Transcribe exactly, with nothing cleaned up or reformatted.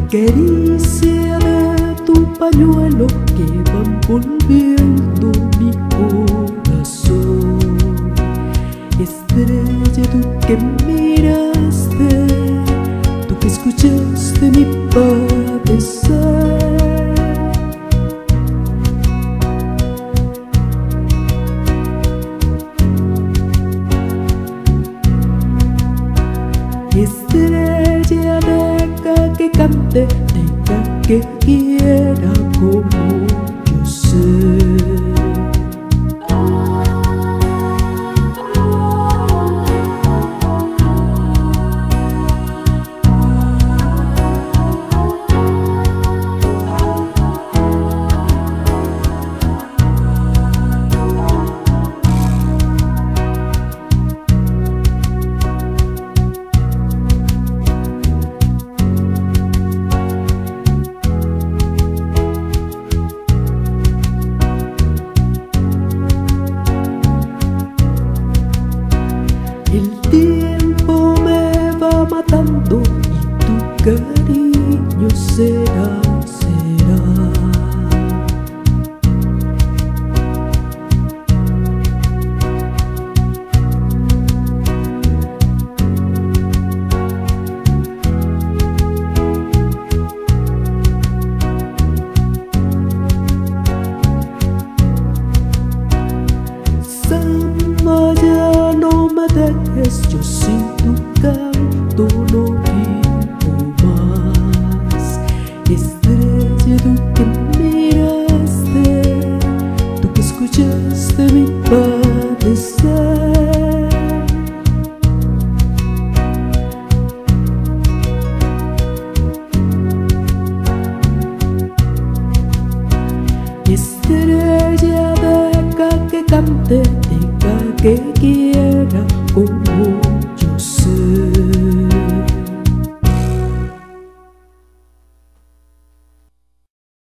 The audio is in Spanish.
caricia de tu pañuelo que van volviendo mi corazón. Estrella, tú que miraste, tú que escuchaste mi padecer. Estrella, deja que cante, deja que quiera como yo sé. El tiempo me va matando y tu cariño será, será. Zamba, ya no me dejes, yo sin tu canto no vivo más. Estrella, tú que miraste, tú que escuchaste mi padecer. Estrella, deja que cante, deja que quiera como